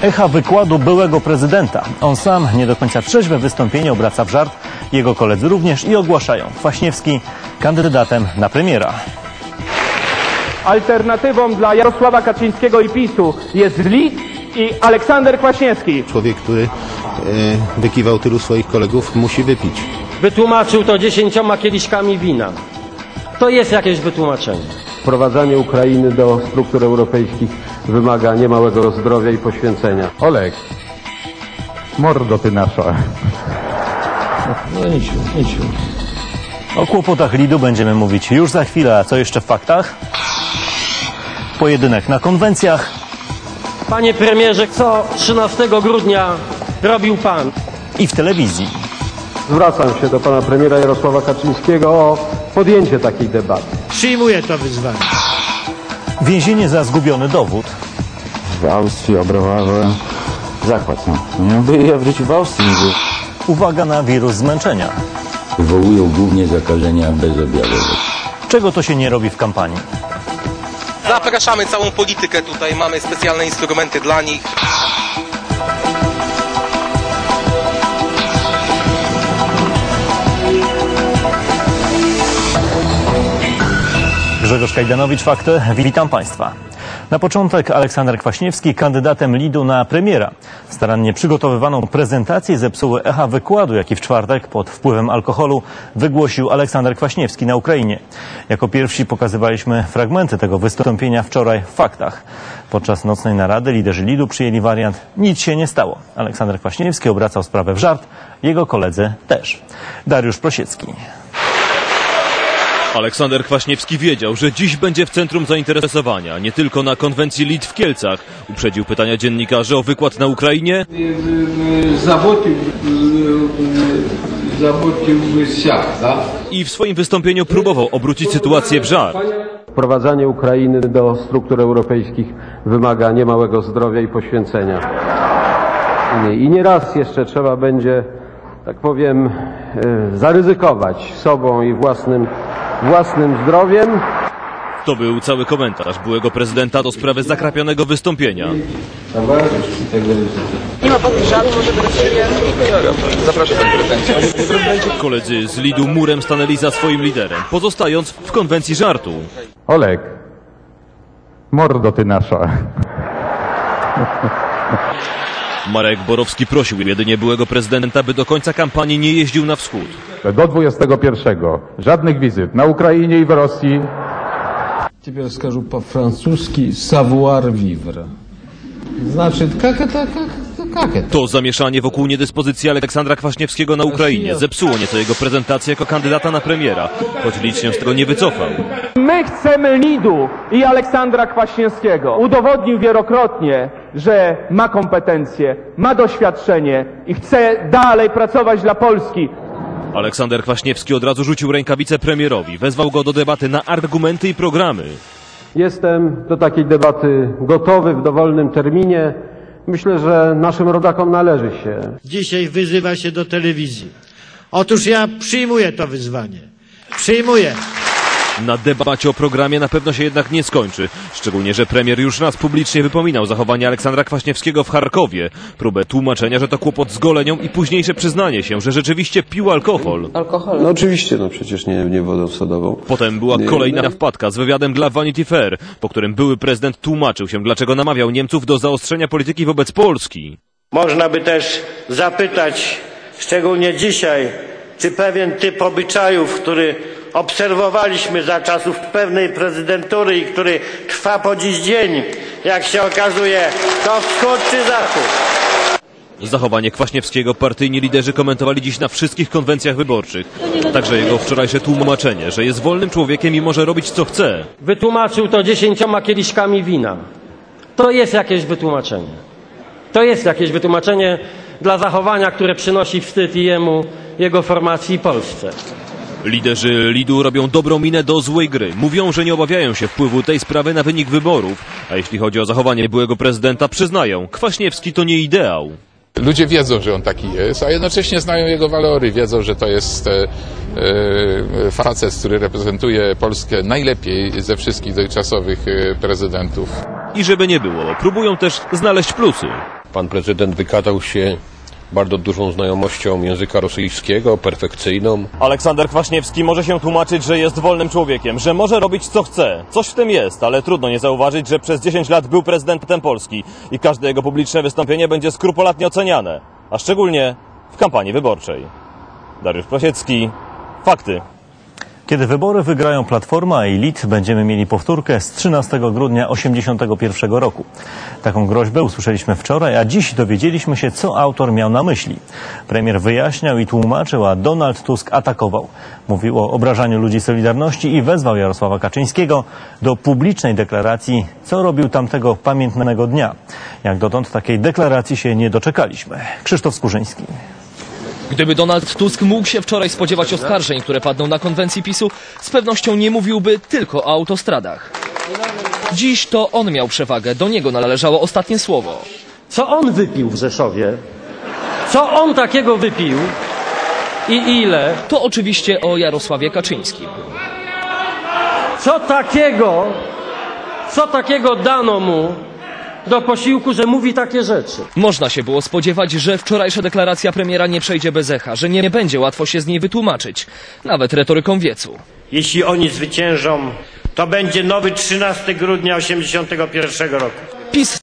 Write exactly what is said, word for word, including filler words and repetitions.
Echa wykładu byłego prezydenta. On sam nie do końca trzeźwe wystąpienie obraca w żart. Jego koledzy również i ogłaszają Kwaśniewski kandydatem na premiera. Alternatywą dla Jarosława Kaczyńskiego i PiSu jest Lid i Aleksander Kwaśniewski. Człowiek, który e, wykiwał tylu swoich kolegów, musi wypić. Wytłumaczył to dziesięcioma kieliszkami wina. To jest jakieś wytłumaczenie. Wprowadzanie Ukrainy do struktur europejskich wymaga niemałego zdrowia i poświęcenia. Olek, mordo ty nasza. No niciu, niciu. O kłopotach Lidu będziemy mówić już za chwilę, a co jeszcze w faktach? Pojedynek na konwencjach. Panie premierze, co trzynastego grudnia robił pan? I w telewizji. Zwracam się do pana premiera Jarosława Kaczyńskiego o podjęcie takiej debaty. Przyjmuję to wyzwanie. Więzienie za zgubiony dowód. W Austrii obrowały zakład. No. Nie byli ja w życiu w Austrii. Nie. Uwaga na wirus zmęczenia. Wywołują głównie zakażenia bezobjawowe. Czego to się nie robi w kampanii? Zapraszamy całą politykę tutaj, mamy specjalne instrumenty dla nich. Grzegorz Kajdanowicz, Fakty. Witam Państwa. Na początek Aleksander Kwaśniewski kandydatem Lidu na premiera. Starannie przygotowywaną prezentację zepsuły echa wykładu, jaki w czwartek pod wpływem alkoholu wygłosił Aleksander Kwaśniewski na Ukrainie. Jako pierwsi pokazywaliśmy fragmenty tego wystąpienia wczoraj w Faktach. Podczas nocnej narady liderzy Lidu przyjęli wariant "nic się nie stało". Aleksander Kwaśniewski obracał sprawę w żart, jego koledzy też. Dariusz Prosiecki. Aleksander Kwaśniewski wiedział, że dziś będzie w centrum zainteresowania, nie tylko na konwencji Lid w Kielcach. Uprzedził pytania dziennikarzy o wykład na Ukrainie. I w swoim wystąpieniu próbował obrócić sytuację w żart. Wprowadzanie Ukrainy do struktur europejskich wymaga niemałego zdrowia i poświęcenia. I nieraz jeszcze trzeba będzie, tak powiem, zaryzykować sobą i własnym własnym zdrowiem. To był cały komentarz byłego prezydenta do sprawy zakrapionego wystąpienia. Nie ma podpisami, może być Zapraszam, panie prezydencie. Koledzy z Lidu murem stanęli za swoim liderem, pozostając w konwencji żartu. Olek, mordo ty nasza. Marek Borowski prosił jedynie byłego prezydenta, by do końca kampanii nie jeździł na wschód. Do dwudziestego pierwszego. Żadnych wizyt na Ukrainie i w Rosji. Теперь скажу по-французски savoir vivre. Znaczy, jak to, jak, jak to? To zamieszanie wokół niedyspozycji Aleksandra Kwaśniewskiego na Ukrainie zepsuło nieco jego prezentację jako kandydata na premiera, choć Lid się z tego nie wycofał. My chcemy Lidu i Aleksandra Kwaśniewskiego. Udowodnił wielokrotnie, że ma kompetencje, ma doświadczenie i chce dalej pracować dla Polski. Aleksander Kwaśniewski od razu rzucił rękawicę premierowi, wezwał go do debaty na argumenty i programy. Jestem do takiej debaty gotowy w dowolnym terminie. Myślę, że naszym rodakom należy się. Dzisiaj wyzywa się do telewizji. Otóż ja przyjmuję to wyzwanie. Przyjmuję. Na debacie o programie na pewno się jednak nie skończy. Szczególnie, że premier już raz publicznie wypominał zachowanie Aleksandra Kwaśniewskiego w Charkowie. Próbę tłumaczenia, że to kłopot z golenią i późniejsze przyznanie się, że rzeczywiście pił alkohol. Alkohol? No oczywiście, no przecież nie, nie wodą sodową. Potem była kolejna wpadka z wywiadem dla Vanity Fair, po którym były prezydent tłumaczył się, dlaczego namawiał Niemców do zaostrzenia polityki wobec Polski. Można by też zapytać, szczególnie dzisiaj, czy pewien typ obyczajów, który obserwowaliśmy za czasów pewnej prezydentury i który trwa po dziś dzień, jak się okazuje, to wschód czy zachód. Zachowanie Kwaśniewskiego partyjni liderzy komentowali dziś na wszystkich konwencjach wyborczych. Także jego wczorajsze tłumaczenie, że jest wolnym człowiekiem i może robić co chce. Wytłumaczył to dziesięcioma kieliszkami wina. To jest jakieś wytłumaczenie. To jest jakieś wytłumaczenie dla zachowania, które przynosi wstyd i jemu, jego formacji i Polsce. Liderzy Lidu robią dobrą minę do złej gry. Mówią, że nie obawiają się wpływu tej sprawy na wynik wyborów. A jeśli chodzi o zachowanie byłego prezydenta, przyznają, Kwaśniewski to nie ideał. Ludzie wiedzą, że on taki jest, a jednocześnie znają jego walory. Wiedzą, że to jest e, e, facet, który reprezentuje Polskę najlepiej ze wszystkich dotychczasowych prezydentów. I żeby nie było, próbują też znaleźć plusy. Pan prezydent wykazał się bardzo dużą znajomością języka rosyjskiego, perfekcyjną. Aleksander Kwaśniewski może się tłumaczyć, że jest wolnym człowiekiem, że może robić co chce. Coś w tym jest, ale trudno nie zauważyć, że przez dziesięć lat był prezydentem Polski i każde jego publiczne wystąpienie będzie skrupulatnie oceniane, a szczególnie w kampanii wyborczej. Dariusz Prosiecki, Fakty. Kiedy wybory wygrają Platforma i Lid, będziemy mieli powtórkę z trzynastego grudnia osiemdziesiątego pierwszego roku. Taką groźbę usłyszeliśmy wczoraj, a dziś dowiedzieliśmy się, co autor miał na myśli. Premier wyjaśniał i tłumaczył, a Donald Tusk atakował. Mówił o obrażaniu ludzi Solidarności i wezwał Jarosława Kaczyńskiego do publicznej deklaracji, co robił tamtego pamiętnego dnia. Jak dotąd takiej deklaracji się nie doczekaliśmy. Krzysztof Skurzyński. Gdyby Donald Tusk mógł się wczoraj spodziewać oskarżeń, które padną na konwencji PiSu, z pewnością nie mówiłby tylko o autostradach. Dziś to on miał przewagę, do niego należało ostatnie słowo. Co on wypił w Rzeszowie? Co on takiego wypił? I ile? To oczywiście o Jarosławie Kaczyńskim. Co takiego, co takiego dano mu do posiłku, że mówi takie rzeczy? Można się było spodziewać, że wczorajsza deklaracja premiera nie przejdzie bez echa, że nie będzie łatwo się z niej wytłumaczyć, nawet retoryką wiecu. Jeśli oni zwyciężą, to będzie nowy trzynastego grudnia osiemdziesiątego pierwszego roku. PiS